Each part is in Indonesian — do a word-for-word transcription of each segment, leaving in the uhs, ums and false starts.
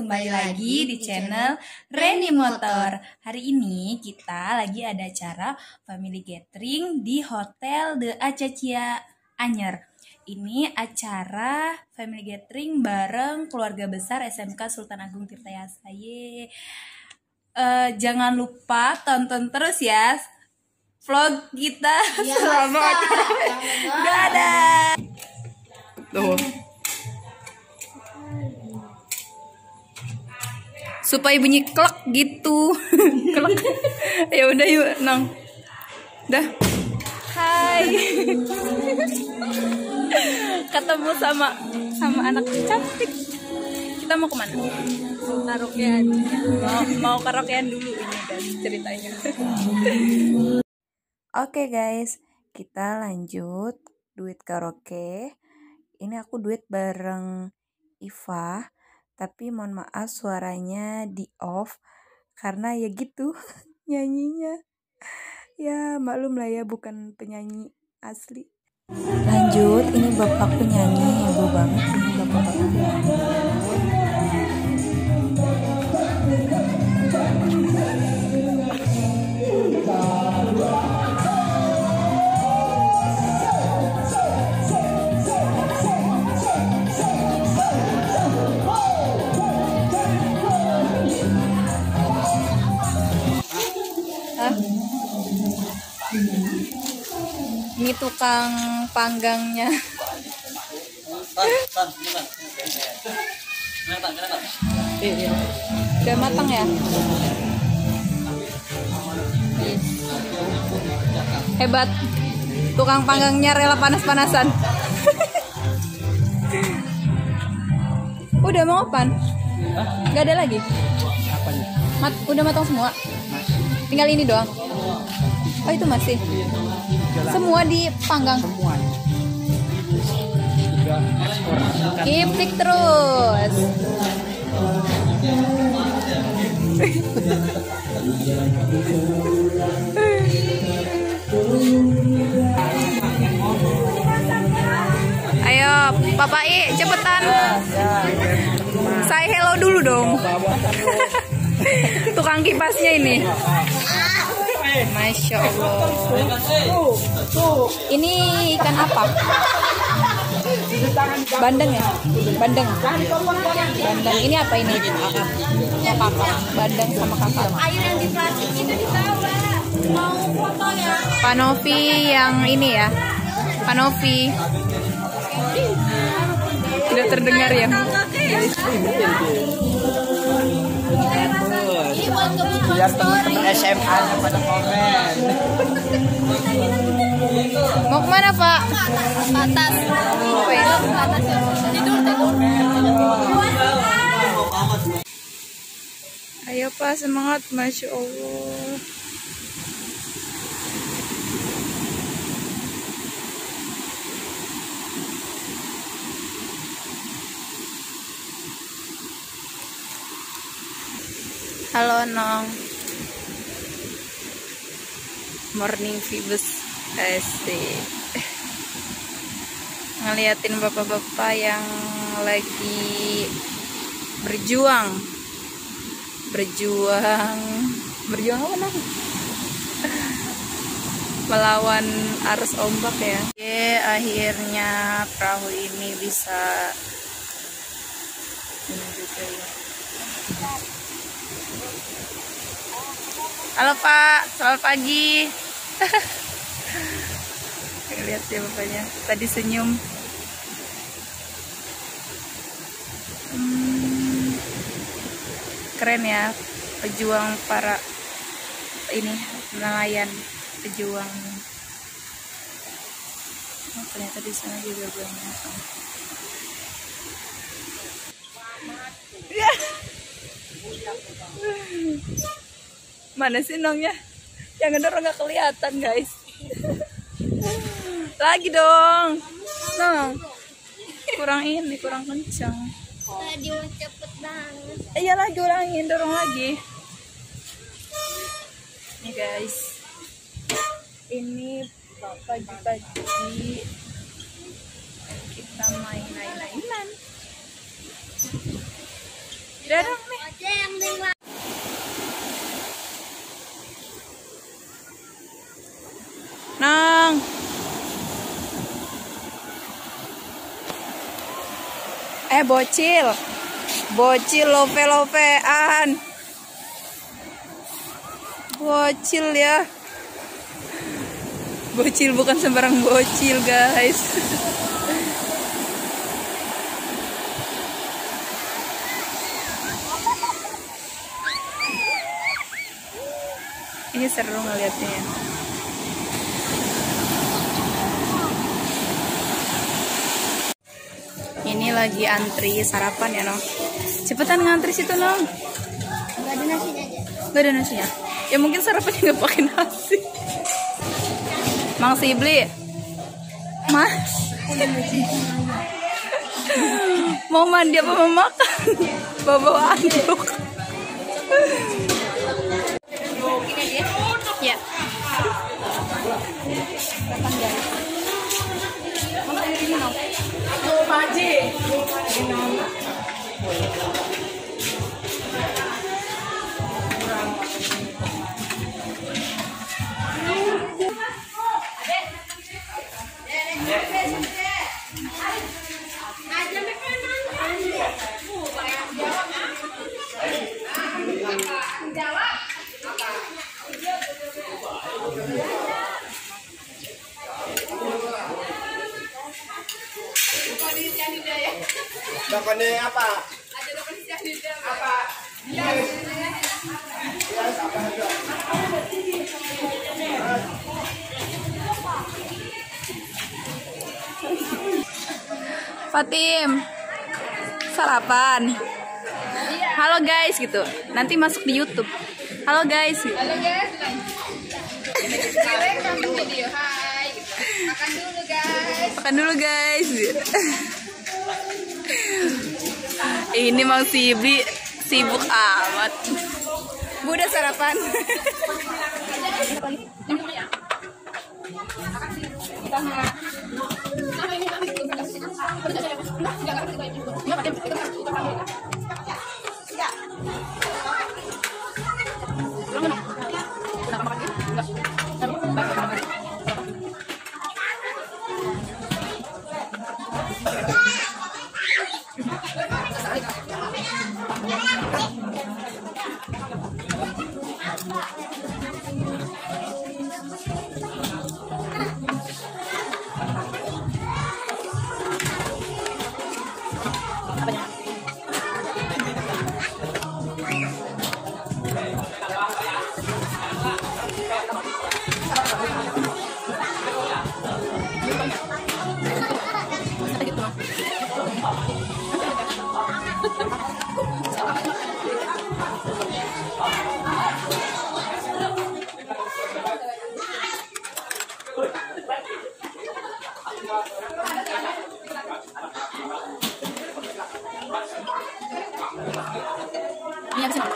kembali lagi di channel Reni Motor. Hari ini kita lagi ada acara family gathering di Hotel The Acacia Anyer. Ini acara family gathering bareng keluarga besar S M K Sultan Agung Tirtayasa. Ye. Uh, jangan lupa tonton terus ya vlog kita ya, selama acara. Dadah. Tuh. Supaya bunyi klek gitu. Klek. Ya udah yuk, Nong. Dah. Hai. Ketemu sama sama anak cantik. Kita mau kemana? Karaokean. Mau mau karaokean dulu ini guys ceritanya. Oke guys, kita lanjut duet karaoke. Ini aku duet bareng Iva. Tapi mohon maaf suaranya di off karena ya gitu nyanyinya. Ya maklum lah ya, bukan penyanyi asli. Lanjut, ini bapak penyanyi heboh banget ini bapak-bapak. Ini tukang panggangnya. Udah matang ya? Hebat. Tukang panggangnya rela panas-panasan. Udah mau apaan? Gak ada lagi? Mat udah matang semua? Tinggal ini doang? Oh itu masih? Semua dipanggang? Semua. Kiplik terus. Ayo Papa I cepetan. Say hello dulu dong. Tukang kipasnya ini. Masya Allah. Ini ikan apa? Bandeng ya? Bandeng. Bandeng. Ini apa ini? Kakap. Oh, kakap. Bandeng sama kakap. Air yang di plastik itu dibawa. Mau foto ya? Panovi yang ini ya? Panovi. Tidak terdengar ya? Biar teman-teman S M A pada komen. Mau kemana Pak? Atas. Tidur tidur. Ayo Pak semangat, Masya Allah. Halo Nong. Morning Vibes S D. Ngeliatin bapak-bapak yang lagi berjuang. Berjuang. Berjuang apa Nong? Melawan arus ombak ya. Oke, akhirnya perahu ini bisa ini juga ya. Halo Pak, selamat pagi. Lihat ya bapaknya, tadi senyum. Hmm, keren ya, pejuang para ini nelayan, pejuang. Oh, ternyata di sana juga banyak. Mana sih Nongnya? Yang ngedorong nggak kelihatan guys. Lagi dong, Nong. Kurang ini, kurang kencang. Tadi mau cepet banget. Iya lagi ulangin, dorong lagi. Nih guys, ini pagi-pagi kita main-main-mainan. Dadang nih. Aja yang lima. Nang. Eh bocil. Bocil lope-lopean. Bocil ya. Bocil bukan sembarang bocil, guys. Ini seru ngeliatnya. Ini lagi antri sarapan ya, Nong. Cepetan ngantri situ, Nong. Gak ada nasinya aja. Gak ada nasinya. Ya mungkin sarapannya nggak pakai nasi. Mang Sibli, Mas. Mau mandi apa mau makan? Bawa anduk. Ya. Dokone apa? Apa? Fatim, sarapan. Halo guys gitu. Nanti masuk di YouTube. Halo guys. Gitu. Halo guys. Sekarang kami video. Hai. Makan dulu guys. Makan dulu guys. Ini Mang Sibli sibuk amat. Bu udah sarapan. Ini apa sih?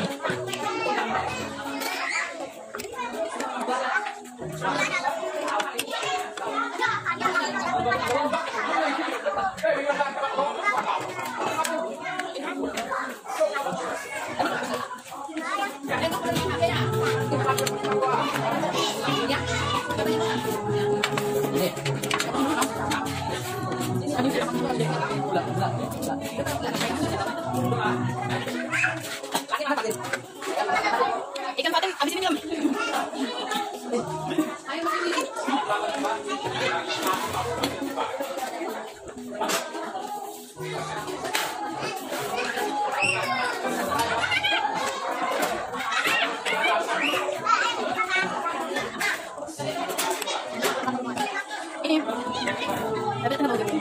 Ikan patin abis ini minum. Ini. Tapi kenapa gitu?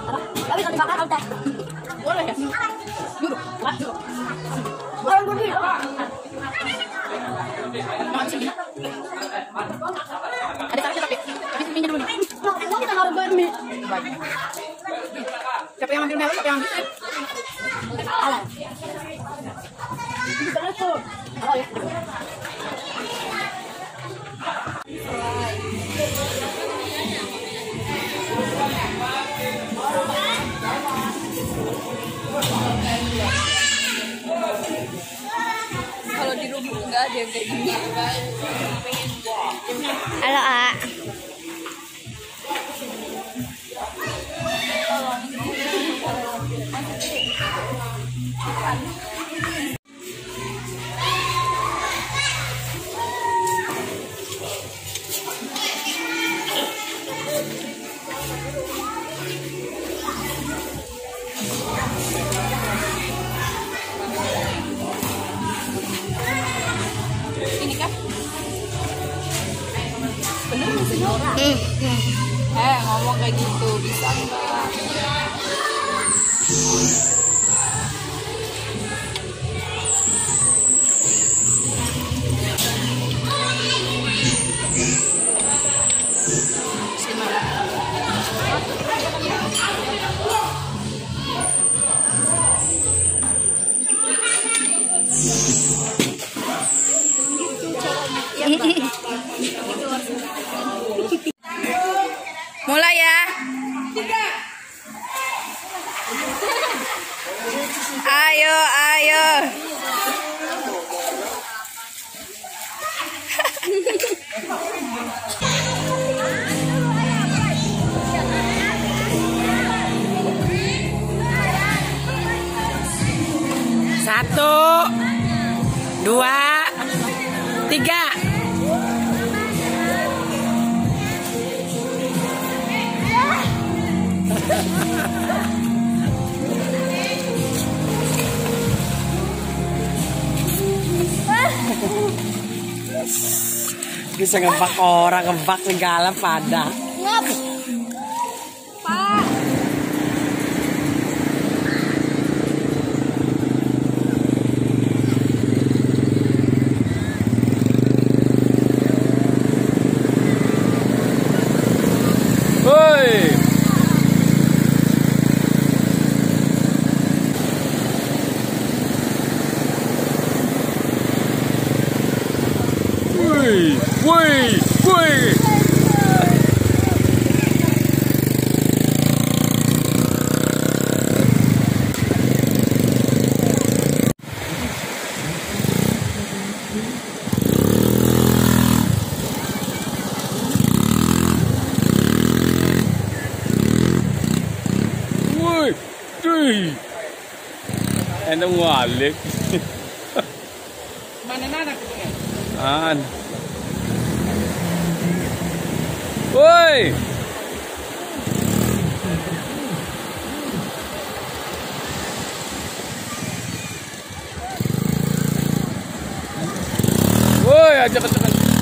Boleh ya? Duduk. Duduk. Ada tapi tapi sini dulu. Kita harus bermi. Siapa yang ambil melo? Siapa yang ambil? Alah. Ini benar tuh. Oh ya. Kalau di rumah enggak ada yang kayak gini. Halo, A. Ini kan? Bener nggak sih Nora? Eh ngomong kayak gitu bisa nggak? Mulai ya. Ayo, ayo. Satu, dua, tiga. Bisa ngebak orang, ngebak segala pada. Woi. Woi, woi, woi. Woi, cuy. Enak ngalik. Mana nana? An. Woi. Woi, ajak ajak.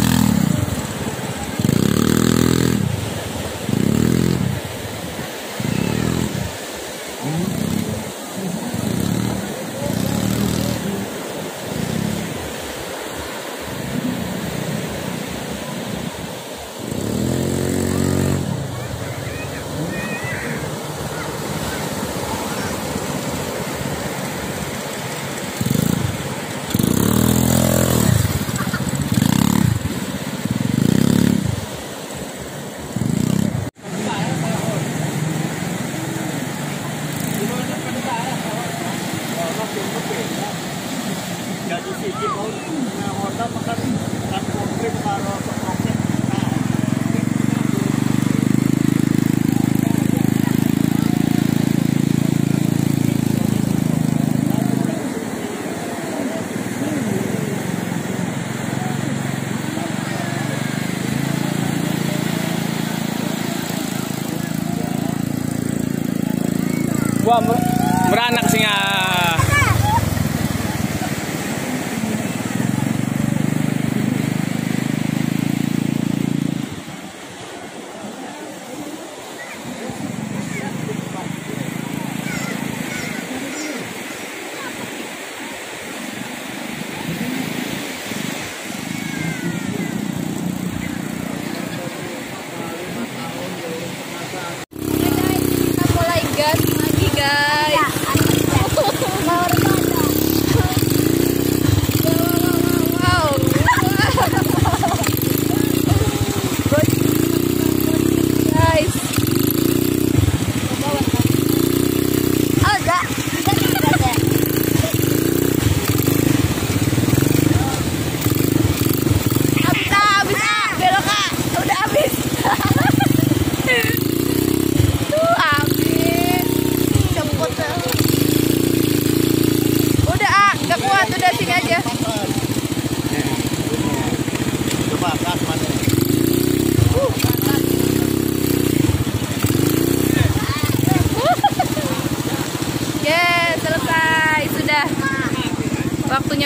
Wah, beranak sih ya.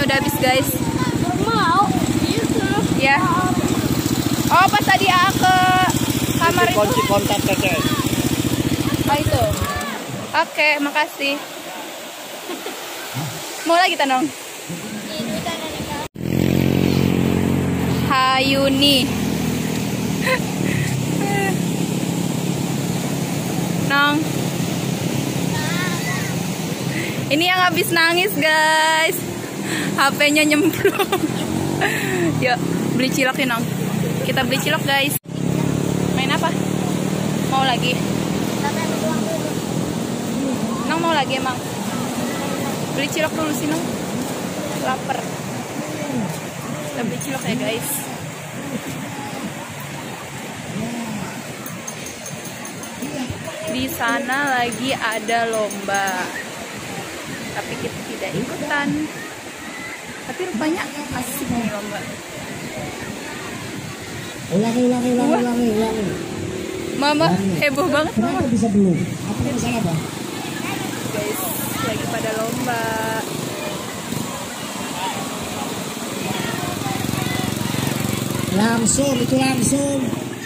udah habis guys. Mau. Ya. Oh pas tadi A ke kamar itu. Kunci kontak saja. Oh itu. Oke, makasih. Mau lagi Tanong? Hayuni. Nong. Ini yang habis nangis guys. H P-nya nyemplung. Yuk, beli cilok ya Nong. Kita beli cilok guys. Main apa? Mau lagi? Nong mau lagi emang? Beli cilok dulu sih Nong. Laper. Kita beli cilok ya guys. Di sana lagi ada lomba. Tapi kita tidak ikutan. Tapi rupanya asik nih lomba. Ulangi, ulangi, ulangi, ulangi, ulangi. Mama heboh banget Mama. Kenapa bisa belum? Apa masalah bang? Guys, lagi pada lomba. Langsung, itu langsung.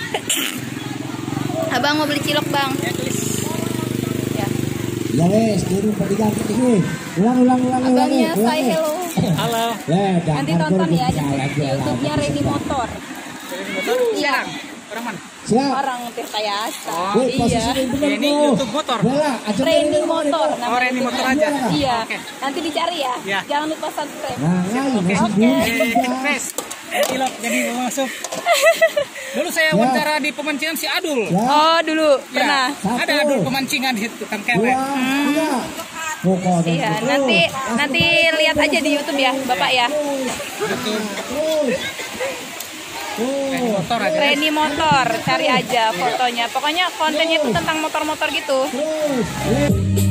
Abang mau beli cilok bang? Ya. Ya wes, jadi pertigaan ini. Ulang, ulang, ulang, ulang. Abangnya say hello. Halo. Ya, Nanti tonton ya di YouTube-nya Reni Motor. Iya. Orang mana? Siap. Orang Tirta Yasa. Wih, Iya. posisi ini bener Ini tuh. YouTube motor. Bella, ajak Reni Motor. Oh, namanya Reni Motor YouTube-nya. aja. Iya. Oke. Nanti dicari ya. Ya. Jangan lupa subscribe. Nah, ayo, masih Oke. belum Eh, sudah. Pres. Cilok jadi mau masuk. Dulu saya Ya. wawancara di pemancingan si Adul. Ya, Oh dulu pernah. Ya, ada Adul pemancingan di situ kan dua, kewek. tiga. Pokoknya Iya, terus. nanti nanti lihat aja di YouTube ya, Bapak ya. YouTube Terus. Reni Terus. Motor aja. Reni Motor, cari aja fotonya. Pokoknya kontennya itu tentang motor-motor gitu. Terus.